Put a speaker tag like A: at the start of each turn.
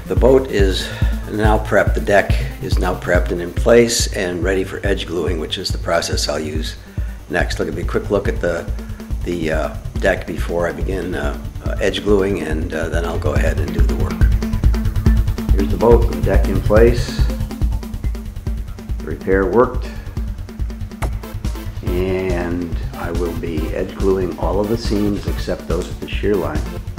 A: The boat is now prepped, the deck is now prepped and in place and ready for edge gluing, which is the process I'll use next. Look at me, quick look at the deck before I begin edge gluing, and then I'll go ahead and do the work. Here's the boat with the deck in place. The repair worked, and I will be edge gluing all of the seams except those with the shear line.